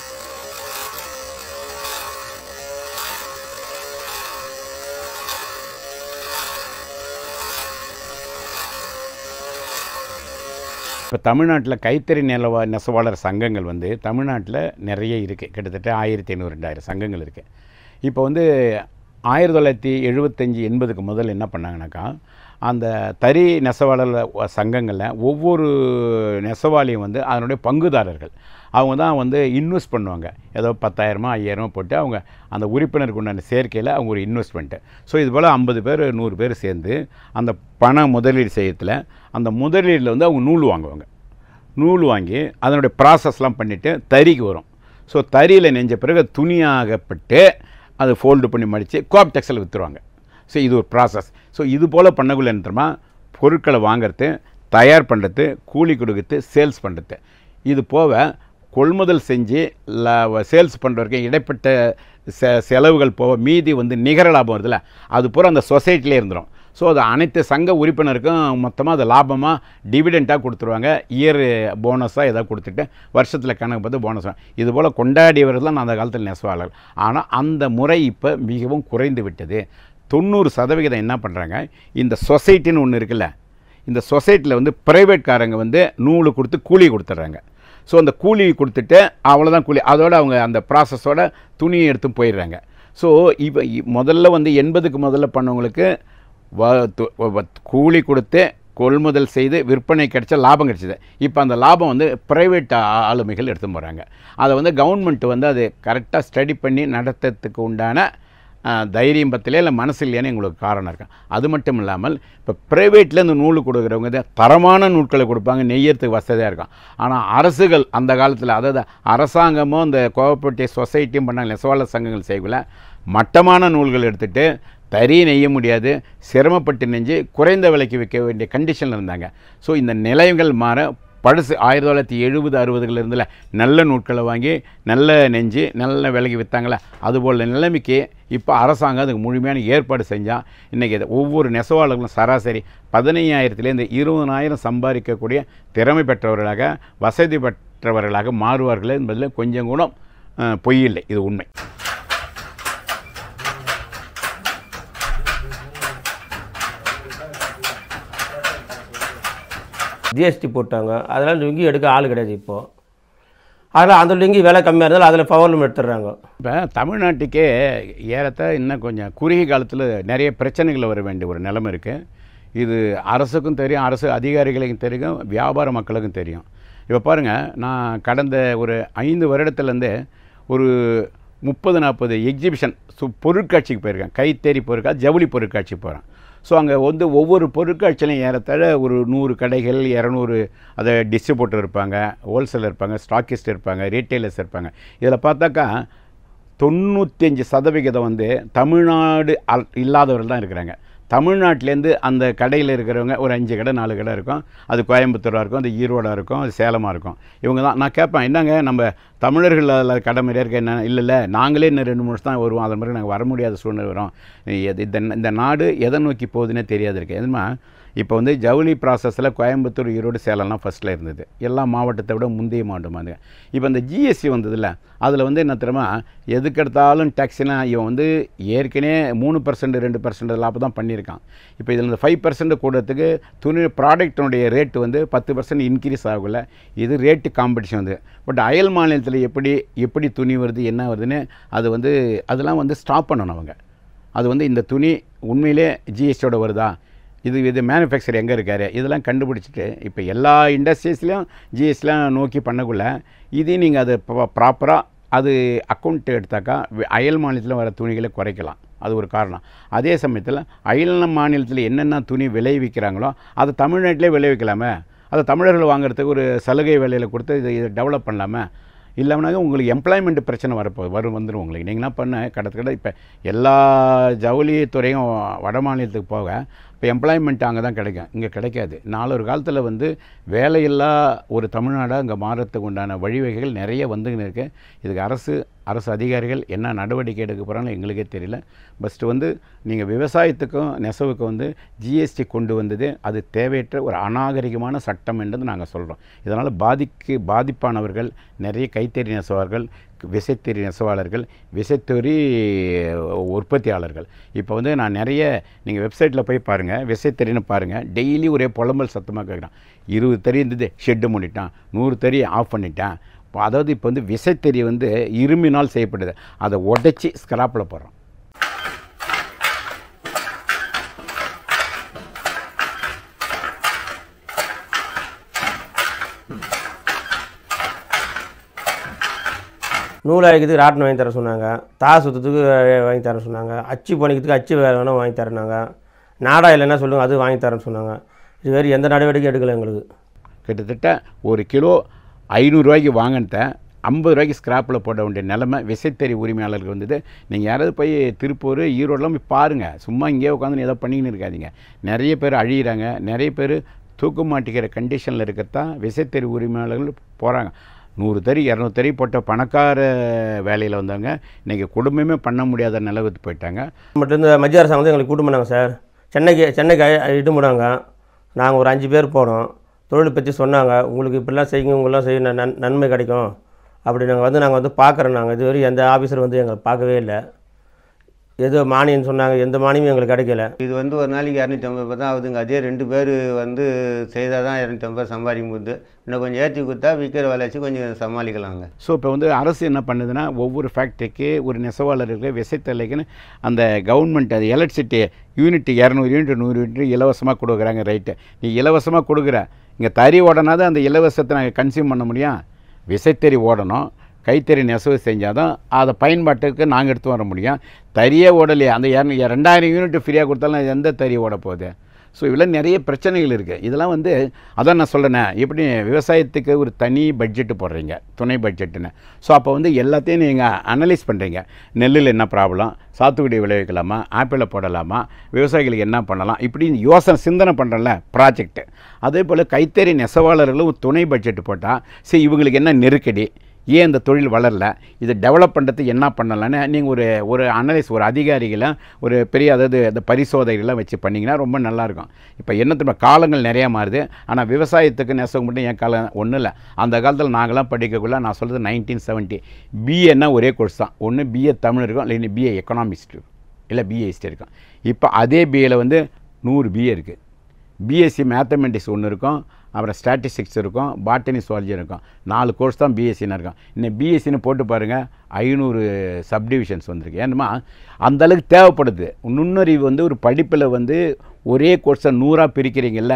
[SPEAKER 1] இப்போ தமிழ்நாட்டில் கைத்தறி நிலவா நெசவாளர் சங்கங்கள் வந்து தமிழ்நாட்டில் நிறைய இருக்குது. கிட்டத்தட்ட ஆயிரத்தி ஐநூறு ரெண்டாயிரம் சங்கங்கள் இருக்குது. இப்போ வந்து ஆயிரத்தி தொள்ளாயிரத்தி எழுபத்தஞ்சி எண்பதுக்கு முதல்ல என்ன பண்ணாங்கனாக்கா, அந்த தறி நெசவாளர் சங்கங்களில் ஒவ்வொரு நெசவாளியும் வந்து அதனுடைய பங்குதாரர்கள் அவங்க தான் வந்து இன்வெஸ்ட் பண்ணுவாங்க. ஏதோ பத்தாயிரமோ ஐயாயிரமோ போட்டு அவங்க அந்த உறுப்பினருக்கு உண்டான சேர்க்கையில் அவங்க ஒரு இன்வெஸ்ட்மெண்ட்டு. ஸோ இது போல் ஐம்பது பேர் நூறு பேர் சேர்ந்து அந்த பண முதலீடு செய்யறதுல அந்த முதலீடில் வந்து அவங்க நூல் வாங்குவாங்க. நூல் வாங்கி அதனுடைய ப்ராசஸ்லாம் பண்ணிவிட்டு தறிக்கு வரும். ஸோ தறியில் நெஞ்ச பிறகு துணியாகப்பட்டு அதை ஃபோல்டு பண்ணி மடித்து கோஆப்டெக்ஸில் விற்றுருவாங்க. ஸோ இது ஒரு ப்ராசஸ். ஸோ இது போல் பண்ணக்குள்ள என்ன தெரியுமா, பொருட்களை வாங்கிறது, தயார் பண்ணுறது, கூலி கொடுக்குறது, சேல்ஸ் பண்ணுறது, இது போக கொள்முதல் செஞ்சு சேல்ஸ் பண்ணுறவரைக்கும் இடைப்பட்ட செ செலவுகள் போக மீதி வந்து நிகர லாபம் வருதுல்ல, அது பூரா அந்த சொசைட்டிலே இருந்துடும். ஸோ அது அனைத்து சங்க உறுப்பினருக்கும் மொத்தமாக அது லாபமாக டிவிடெண்ட்டாக கொடுத்துருவாங்க. இயர் போனஸாக ஏதாவது கொடுத்துட்டு வருஷத்தில் கணக்கு பார்த்து போனஸ். இது போல் கொண்டாடியவர்கள் தான் அந்த காலத்தில் நெசவாளர்கள். ஆனால் அந்த முறை இப்போ மிகவும் குறைந்து விட்டது. தொண்ணூறு சதவிகிதம் என்ன பண்ணுறாங்க, இந்த சொசைட்டின்னு ஒன்று இருக்குல்ல, இந்த சொசைட்டியில் வந்து ப்ரைவேட்காரங்க வந்து நூலு கொடுத்து கூலி கொடுத்துட்றாங்க. ஸோ அந்த கூலி கொடுத்துட்டு அவ்வளோதான் கூலி, அதோடு அவங்க அந்த ப்ராசஸோட துணியை எடுத்து போயிடுறாங்க. ஸோ இப்போ முதல்ல வந்து எண்பதுக்கு முதல்ல பண்ணவங்களுக்கு வ கூலி கொடுத்து கொள்முதல் செய்து விற்பனை கிடைச்ச லாபம் கிடைச்சிது. இப்போ அந்த லாபம் வந்து ப்ரைவேட் ஆளுமைகள் எடுத்து போகிறாங்க. அதை வந்து கவர்மெண்ட் வந்து அது கரெக்டாக ஸ்டடி பண்ணி நடத்துறதுக்கு உண்டான தைரியம் பத்திலே இல்லை மனசு இல்லையானு எங்களுக்கு காரணம் இருக்கு. அது மட்டும் இல்லாமல் இப்போ ப்ரைவேட்டில் இந்த நூல் கொடுக்குறவங்க தரமான நூல்களை கொடுப்பாங்க, நெய்யறதுக்கு வசதியாக இருக்கும். ஆனால் அரசுகள் அந்த காலத்தில், அதாவது அரசாங்கமும் இந்த கோஆபரேட்டிவ் சொசைட்டியும் பண்ணாங்க, நெசவாளர் சங்கங்கள் செய்யக்குள்ள மட்டமான நூல்கள் எடுத்துகிட்டு தறி நெய்ய முடியாது, சிரமப்பட்டு நெஞ்சு குறைந்த விலைக்கு விற்க வேண்டிய கண்டிஷனில் இருந்தாங்க. ஸோ இந்த நிலையங்கள் மாற பழசு ஆயிரத்தி தொள்ளாயிரத்தி எழுபது அறுபதுகளில் இருந்தில் நல்ல நூட்களை வாங்கி நல்ல நெஞ்சு நல்ல விலைக்கு விற்றாங்களே, அதுபோல் நிலைமைக்கு இப்போ அரசாங்கம் அதுக்கு முழுமையான ஏற்பாடு செஞ்சால் இன்றைக்கி ஒவ்வொரு நெசவாளர்களும் சராசரி பதினையாயிரத்துலேருந்து இருபதாயிரம் சம்பாதிக்கக்கூடிய திறமை பெற்றவர்களாக வசதி பெற்றவர்களாக மாறுவார்கள் என்பதில் கொஞ்சம் கூட பொய்யில்லை, இது உண்மை.
[SPEAKER 2] ஜிஎஸ்டி போட்டாங்க, அதெல்லாம் லுங்கி எடுக்க ஆள் கிடையாது இப்போது. அதில் அந்த லுங்கி விலை கம்மியாக இருந்தாலும் அதில் பவர்லூம் எடுத்துடுறாங்க.
[SPEAKER 1] இப்போ தமிழ்நாட்டுக்கே ஏறத்த இன்னும் கொஞ்சம் குறுகிய காலத்தில் நிறைய பிரச்சனைகள் வர வேண்டிய ஒரு நிலைமை இருக்குது. இது அரசுக்கும் தெரியும், அரசு அதிகாரிகளுக்கும் தெரியும், வியாபார மக்களுக்கும் தெரியும். இப்போ பாருங்கள், நான் கடந்த ஒரு ஐந்து வருடத்துலேருந்து ஒரு முப்பது நாற்பது எக்ஸிபிஷன் சு பொருட்காட்சிக்கு போயிருக்கேன். கைத்தறி பொருட்காட்சி, ஜவுளி பொருட்காட்சி போகிறேன். ஸோ அங்கே வந்து ஒவ்வொரு பொருட்காட்சியிலையும் ஏறத்தாழ ஒரு நூறு கடைகள், இரநூறு அதை டிஸ்ட்ரிபியூட்டர் இருப்பாங்க, ஹோல்சேலர் இருப்பாங்க, ஸ்டாக்கிஸ்ட் இருப்பாங்க, ரீட்டைலர்ஸ் இருப்பாங்க. இதில் பார்த்தாக்கா தொண்ணூற்றி அஞ்சு சதவிகிதம் வந்து தமிழ்நாடு அல் இல்லாதவர்கள் தான் இருக்கிறாங்க. தமிழ்நாட்டிலேருந்து அந்த கடையில் இருக்கிறவங்க ஒரு அஞ்சு கடை நாலு கடை இருக்கும். அது கோயம்புத்தூராக இருக்கும், அது ஈரோடாக இருக்கும், அது சேலமாக இருக்கும். இவங்க தான் நான் கேட்பேன், என்னங்க நம்ம தமிழர்கள் அதில் கடை மாதிரியா இருக்க, என்ன இல்லை இல்லை நாங்களே இன்னும் ரெண்டு மூணு தான் வருவோம், அது மாதிரி நாங்கள் வர முடியாத சூழ்நிலை வரும். இந்த இந்த நாடு எதை நோக்கி போகுதுன்னே தெரியாது இருக்குது. எதுமா இப்போ வந்து ஜவுளி ப்ராசஸில் கோயம்புத்தூர், ஈரோடு, சேலம்லாம் ஃபஸ்ட்டில் இருந்தது, எல்லா மாவட்டத்தை விட முந்தைய மாவட்டம் அது. இப்போ இந்த ஜிஎஸ்டி வந்ததில்ல, அதில் வந்து என்ன தெரியுமா, எதுக்கெடுத்தாலும் டேக்ஸ்னா இவன் வந்து ஏற்கனவே மூணு பர்சன்ட் ரெண்டு பர்சன்ட் லாபம் தான் பண்ணியிருக்கான். இப்போ இதில் இந்த ஃபைவ் பர்சன்ட் கூடத்துக்கு துணி ப்ராடக்டினுடைய ரேட்டு வந்து பத்து பர்சன்ட் இன்க்ரீஸ் ஆகல. இது ரேட்டு காம்படிஷன் வந்து. பட் அயல் மாநிலத்தில் எப்படி எப்படி துணி வருது என்ன வருதுன்னு அது வந்து அதெல்லாம் வந்து ஸ்டாப் பண்ணணும் அவங்க. அது வந்து இந்த துணி உண்மையிலே ஜிஎஸ்டியோட வருதா, இது இது மேனுஃபேக்சர் எங்கே இருக்கார், இதெல்லாம் கண்டுபிடிச்சிட்டு இப்போ எல்லா இண்டஸ்ட்ரீஸ்லையும் ஜிஎஸ்டிலாம் நோக்கி பண்ணக்குள்ள இதையும் நீங்கள் அது ப்ராப்பராக அது அக்கௌண்ட் எடுத்தாக்கா அயல் மாநிலத்தில் வர துணிகளை குறைக்கலாம். அது ஒரு காரணம். அதே சமயத்தில் அயல் மாநிலத்தில் என்னென்ன துணி விளைவிக்கிறாங்களோ அதை தமிழ்நாட்டிலே விளைவிக்கலாமே, அதை தமிழர்கள் வாங்குறதுக்கு ஒரு சலுகை விலையில் கொடுத்து இதை இதை டெவலப் பண்ணலாமே. இல்லாமனாக்க உங்களுக்கு எம்ப்ளாய்மெண்ட் பிரச்சனை வரப்போ வரும் வந்துடும் உங்களுக்கு. நீங்கள் என்ன பண்ண கடற்கடை இப்போ எல்லா ஜவுளி துறையும் வட மாநிலத்துக்கு போக இப்போ எம்ப்ளாய்மெண்ட் அங்கே தான் கிடைக்கும், இங்கே கிடைக்காது. நாலொரு காலத்தில் வந்து வேலையில்லா ஒரு தமிழ்நாடாக இங்கே மாறத்துக்கு உண்டான வழிவகைகள் நிறைய வந்துன்னு இருக்குது. இதுக்கு அரசு அரசு அதிகாரிகள் என்ன நடவடிக்கை எடுக்க போகிறாங்கன்னு எங்களுக்கே தெரியல. ஃபஸ்ட்டு வந்து நீங்கள் விவசாயத்துக்கும் நெசவுக்கும் வந்து ஜிஎஸ்டி கொண்டு வந்தது அது தேவையற்ற ஒரு அநாகரிகமான சட்டம் என்றது நாங்கள் சொல்கிறோம். இதனால் பாதிக்கு பாதிப்பானவர்கள் நிறைய கைத்தறி நெசவாளர்கள், விசைத்தறி நெசவாளர்கள், விசைத்தறி உற்பத்தியாளர்கள். இப்போ வந்து நான் நிறைய நீங்கள் வெப்சைட்டில் போய் பாருங்கள், விசைத்தறின்னு பாருங்கள், டெய்லி ஒரே புலம்பல் சத்தமாக கேட்குறான். இருபது தறி இருந்தது ஷெட்டு மூடிட்டான், நூறு தறி ஆஃப் பண்ணிட்டான். அதாவது இப்போ வந்து விசைத்தறி வந்து இரும்பினால் செய்யப்படுது, அதை உடைச்சி ஸ்கிராப்பில் போடுறோம்.
[SPEAKER 2] நூல் அழைக்கிறதுக்கு ராட்டினம் வாங்கி தர சொன்னாங்க, தா சுற்றத்துக்கு வாங்கி தர சொன்னாங்க, அச்சு பண்ணிக்கிறதுக்கு அச்சு வேணும் வாங்கி தரனாங்க, நாடா இல்லைன்னா சொல்லுங்கள் அது வாங்கி தரேன்னு சொன்னாங்க. இது வேறு எந்த நடவடிக்கை எடுக்கலை எங்களுக்கு.
[SPEAKER 1] கிட்டத்தட்ட ஒரு கிலோ ஐநூறுரூவாய்க்கு வாங்கினத ஐம்பது ரூபாய்க்கு ஸ்கிராப்பில் போட வேண்டிய நிலைமை விசைத்தறி உரிமையாளருக்கு வந்தது. நீங்கள் யாராவது போய் திருப்பூர் ஈரோடெலாம் போய் பாருங்கள். சும்மா இங்கேயே உட்காந்து ஏதோ பண்ணிக்கின்னு இருக்காதிங்க. நிறைய பேர் அழியிறாங்க. நிறைய பேர் தூக்க மாட்டிக்கிற கண்டிஷனில் இருக்கிறதான் விசைத்தறி உரிமையாளர்கள் போகிறாங்க. நூறு தறி இரநூறு தறி போட்ட பணக்கார வேலையில் வந்தவங்க இன்றைக்கி குடும்பமே பண்ண முடியாத நிலவுக்கு போயிட்டாங்க.
[SPEAKER 2] மட்டும் இந்த மத்திய அரசாங்கம் வந்து எங்களுக்கு கூட்டு பண்ணாங்க சார். சென்னைக்கு சென்னைக்கு இட்டு போனாங்க. நாங்கள் ஒரு அஞ்சு பேர் போனோம். தொழில் பற்றி சொன்னாங்க. உங்களுக்கு இப்படிலாம் செய்யுங்க, உங்களெலாம் செய்ய நன் நன்மை கிடைக்கும் அப்படி நாங்கள் வந்து நாங்கள் வந்து பார்க்குறோம். நாங்கள் இதுவரை எந்த ஆஃபீஸர் வந்து எங்களை பார்க்கவே இல்லை. ஏதோ மானியம்னு சொன்னாங்க, எந்த மானியமும் எங்களுக்கு கிடைக்கல.
[SPEAKER 3] இது வந்து ஒரு நாளைக்கு இரநூத்தி ஐம்பது ரூபா தான் ஆகுதுங்க. அதே ரெண்டு பேர் வந்து செய்தால் தான் இரநூத்தி ஐம்பது சம்பாதிக்கும் போது இன்னும் கொஞ்சம் ஏற்றி கொடுத்தா விற்கிற விலைச்சி கொஞ்சம் சமாளிக்கலாங்க.
[SPEAKER 1] ஸோ இப்போ வந்து அரசு என்ன பண்ணுதுன்னா, ஒவ்வொரு ஃபேக்ட்ரிக்கு ஒரு நெசவாளருக்கு விசைத்தலைக்குன்னு அந்த கவர்மெண்ட் அது எலக்ட்ரிசிட்டி யூனிட் இரநூறு யூனிட் நூறு யூனிட் இலவசமாக கொடுக்குறாங்க. ரைட்டு, நீ இலவசமாக கொடுக்குற, இங்கே தறி ஓடனாதான் அந்த இலவசத்தை நாங்கள் கன்சியூம் பண்ண முடியும். விசைத்தறி ஓடணும், கைத்தறி நெசவு செஞ்சால் தான் அதை பயன்பாட்டுக்கு நாங்கள் எடுத்து வர முடியும். தறியே ஓடலையே, அந்த இரநூ ரெண்டாயிரம் யூனிட் ஃப்ரீயாக கொடுத்தாலும் எந்த தறி ஓட போகுது? ஸோ இதெல்லாம் நிறைய பிரச்சனைகள் இருக்குது. இதெல்லாம் வந்து அதான் நான் சொல்கிறேனே, எப்படி விவசாயத்துக்கு ஒரு தனி பட்ஜெட்டு போடுறீங்க, துணை பட்ஜெட்டுன்னு. ஸோ அப்போ வந்து எல்லாத்தையும் நீங்கள் அனலைஸ் பண்ணுறீங்க. நெல்லில் என்ன ப்ராப்ளம், சாத்துக்குடி விளைவிக்கலாமா, ஆப்பிளை போடலாமா, விவசாயிகளுக்கு என்ன பண்ணலாம், இப்படி யோசனை சிந்தனை பண்ணுறல ப்ராஜெக்ட்டு. அதே போல் கைத்தறி நெசவாளர்களும் துணை பட்ஜெட்டு போட்டால் சரி இவங்களுக்கு என்ன நெருக்கடி, ஏன் இந்த தொழில் வளரல, இதை டெவலப் பண்ணுறதுக்கு என்ன பண்ணலான்னு நீங்கள் ஒரு ஒரு அனலைஸ் ஒரு அதிகாரிகளை ஒரு பெரிய அதாவது இந்த பரிசோதனைகள்லாம் வச்சு பண்ணிங்கன்னா ரொம்ப நல்லாயிருக்கும். இப்போ என்ன தெரியுமா, காலங்கள் நிறையா மாறுது. ஆனால் விவசாயத்துக்கு நெசவு மட்டும் என் காலம் ஒன்றும் இல்லை. அந்த காலத்தில் நாங்களாம் படிக்கக்குள்ள நான் சொல்கிறது நைன்டீன் செவன்ட்டி பிஏன்னா ஒரே கோர்ஸ் தான். ஒன்று பிஏ தமிழ் இருக்கும், இல்லை பிஏ எக்கனாமிக்ஸ் இல்லை பிஏ ஹிஸ்ட்ரி இருக்கும். இப்போ அதே பிஏயில் வந்து நூறு பிஏ இருக்குது. பிஎஸ்சி மேத்தமெட்டிக்ஸ் ஒன்று இருக்கும், அப்புறம் ஸ்டாட்டிஸ்டிக்ஸ் இருக்கும், பாட்டனி சுவாலஜி இருக்கும். நாலு கோர்ஸ் தான் பிஎஸ்சின்னு இருக்கும். இன்னும் பிஎஸ்சின்னு போட்டு பாருங்கள், ஐநூறு சப்டிவிஷன்ஸ் வந்திருக்கு. ஏன்னா அந்தளவுக்கு தேவைப்படுது. நுண்ணறிவு வந்து ஒரு படிப்பில் வந்து ஒரே கோர்ஸை நூறாக பிரிக்கிறீங்கல்ல,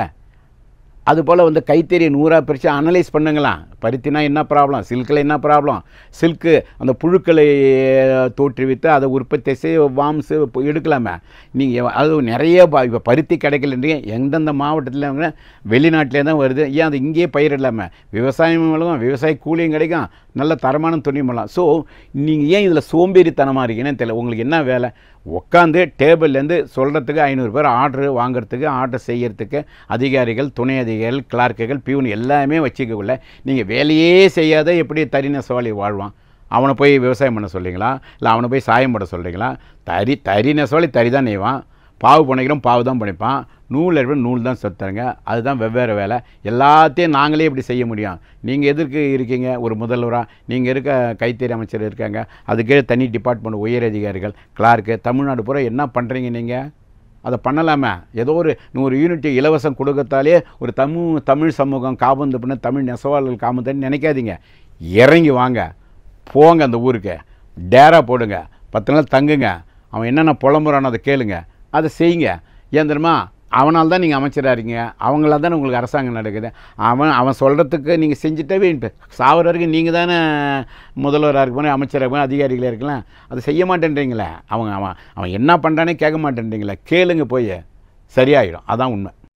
[SPEAKER 1] அதுபோல் வந்து கைத்தறியை நூறாக பிரித்து அனலைஸ் பண்ணுங்களாம். பருத்தினா என்ன ப்ராப்ளம், சில்கில் என்ன ப்ராப்ளம், சில்க்கு அந்த புழுக்களை தோற்றுவித்து அதை உற்பத்தி செய்ய வாம்ஸு எடுக்கலாமே. நீங்கள் அது நிறைய இப்போ பருத்தி கிடைக்கலன்றீங்க. எந்தெந்த மாவட்டத்தில் வெளிநாட்டிலே தான் வருது, ஏன் அது இங்கேயே பயிரிடலாமல்? விவசாயம் மூலம் விவசாய கூலியும் கிடைக்கும், நல்ல தரமான துணியும் பண்ணலாம். ஸோ நீங்கள் ஏன் இதில் சோம்பேறித்தனமாக இருக்கீங்கன்னு தெரியல. உங்களுக்கு என்ன வேலை? உட்காந்து டேபிள்லேருந்து சொல்கிறதுக்கு ஐநூறு பேர் ஆர்டரு வாங்கிறதுக்கு, ஆர்டர் செய்கிறதுக்கு அதிகாரிகள், துணை அதிகாரிகள், கிளார்க்குகள், பியூன் எல்லாமே வச்சுக்கக்குள்ள நீங்கள் வேலையே செய்யாத எப்படி தறி நெசவாளி வாழ்வான்? அவனை போய் விவசாயம் பண்ண சொல்கிறீங்களா, இல்லை அவனை போய் சாயம் போட சொல்கிறீங்களா? தறி தறி நெசவாளி தறி தான் நெய்வான், பாவு பண்ணிக்கிறோம் பாவு தான் பண்ணிப்பான், நூல் எடுப்போம் நூல் தான் சுற்றுறங்க. அதுதான் வெவ்வேறு வேலை. எல்லாத்தையும் நாங்களே இப்படி செய்ய முடியும்? நீங்கள் எதற்கு இருக்கீங்க ஒரு முதல்வராக? நீங்கள் இருக்க கைத்தறி அமைச்சர் இருக்காங்க, அதுக்கே தனி டிபார்ட்மெண்ட் உயர் அதிகாரிகள், கிளார்க்கு, தமிழ்நாடு பூரா என்ன பண்ணுறீங்க நீங்கள்? அதை பண்ணலாமே. ஏதோ ஒரு நூறு யூனிட் இலவசம் கொடுக்கத்தாலே ஒரு தமிழ் தமிழ் சமூகம் காபந்து பண்ண தமிழ் நெசவாளர்கள் காமந்தன்னு நினைக்காதீங்க. இறங்கி வாங்க, போங்க அந்த ஊருக்கு, டேரா போடுங்க, பத்து நாள் தங்குங்க, அவன் என்னென்ன புலம்புறானோ அதை கேளுங்க, அதை செய்யுங்க. ஏன் தெரியுமா, அவனால் தான் நீங்கள் அமைச்சராக இருக்கீங்க, அவங்களால் தானே உங்களுக்கு அரசாங்கம் நடக்குது. அவன் அவன் சொல்கிறதுக்கு நீங்கள் செஞ்சுட்டே சாவர வரைக்கும் நீங்கள் தானே முதல்வராக இருக்க அமைச்சராக இருக்க அதிகாரிகளாக இருக்கலாம். அதை செய்ய மாட்டேன்றீங்களே. அவங்க அவன் அவன் என்ன பண்ணுறானே கேட்க மாட்டேன்றீங்களே. கேளுங்க போய், சரியாயிடும். அதான் உண்மை.